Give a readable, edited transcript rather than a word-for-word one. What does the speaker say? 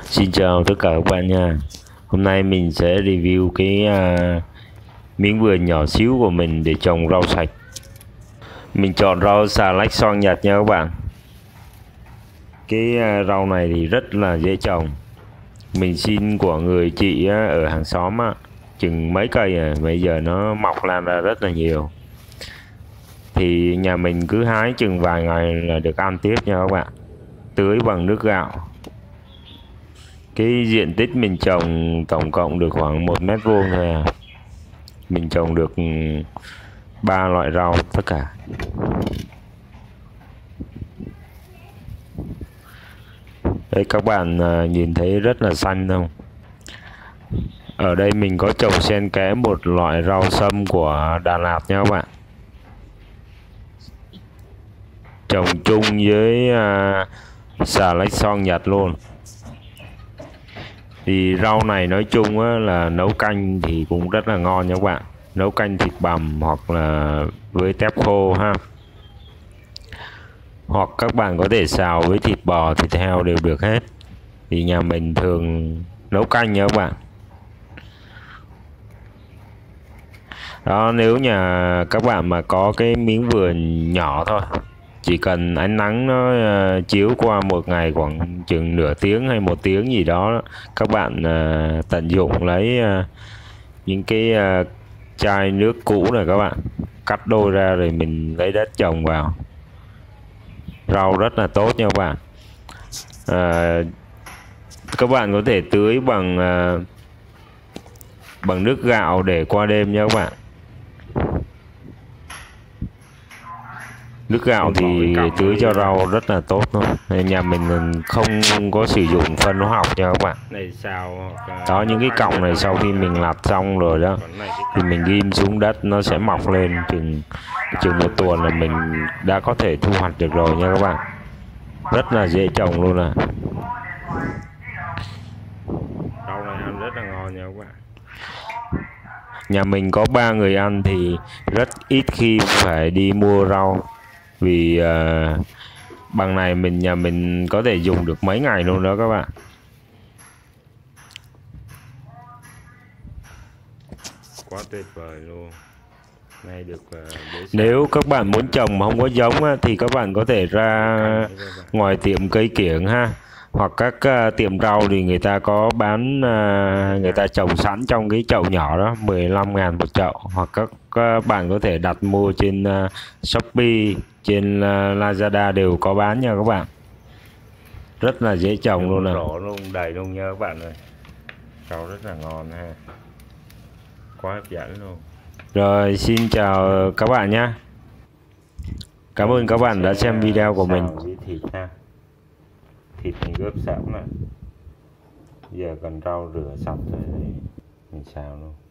Xin chào tất cả các bạn nha. Hôm nay mình sẽ review cái miếng vườn nhỏ xíu của mình để trồng rau sạch. Mình chọn rau xà lách xoong Nhật nha các bạn. Cái rau này thì rất là dễ trồng. Mình xin của người chị ở hàng xóm chừng mấy cây bây giờ nó mọc lan ra rất là nhiều. Thì nhà mình cứ hái chừng vài ngày là được ăn tiếp nha các bạn. Tưới bằng nước gạo. Cái diện tích mình trồng tổng cộng được khoảng 1 mét vuông thôi à. Mình trồng được 3 loại rau tất cả. Đây các bạn nhìn thấy rất là xanh không? Ở đây mình có trồng xen kẽ một loại rau sâm của Đà Lạt nha các bạn. Trồng chung với xà lách xoong Nhật luôn. Thì rau này nói chung là nấu canh thì cũng rất là ngon nha các bạn. Nấu canh thịt bằm hoặc là với tép khô ha. Hoặc các bạn có thể xào với thịt bò, thịt heo đều được hết. Thì nhà mình thường nấu canh nha các bạn. Đó, nếu nhà các bạn mà có cái miếng vườn nhỏ thôi, chỉ cần ánh nắng nó chiếu qua một ngày khoảng chừng nửa tiếng hay 1 tiếng gì đó, các bạn tận dụng lấy những cái chai nước cũ này các bạn cắt đôi ra rồi mình lấy đất trồng vào. Rau rất là tốt nha các bạn. Các bạn có thể tưới bằng nước gạo để qua đêm nha các bạn. Nước gạo thì tưới cho rau rất là tốt luôn. Nhà mình không có sử dụng phân hóa học nha các bạn. Đó, những cái cọng này sau khi mình lặt xong rồi đó thì mình ghim xuống đất nó sẽ mọc lên chừng 1 tuần là mình đã có thể thu hoạch được rồi nha các bạn. Rất là dễ trồng luôn à. Rau này ăn rất là ngon nha các bạn. Nhà mình có 3 người ăn thì rất ít khi phải đi mua rau. Vì bằng này nhà mình có thể dùng được mấy ngày luôn đó các bạn. Quá tuyệt vời luôn. Này được nếu các bạn muốn trồng mà không có giống thì các bạn có thể ra ngoài tiệm cây kiểng ha. Hoặc các tiệm rau thì người ta có bán, người ta trồng sẵn trong cái chậu nhỏ đó, 15.000 một chậu. Hoặc các bạn có thể đặt mua trên Shopee, trên Lazada đều có bán nha các bạn. Rất là dễ trồng luôn nè. Rổ luôn, đầy luôn nha các bạn ơi. Rau rất là ngon ha. Quá hấp dẫn luôn. Rồi, xin chào các bạn nhé. Cảm ơn các bạn đã xem video của mình. Thịt ha. Thịt mình ướp sẵn này. Giờ cần rau rửa sạch rồi mình xào luôn.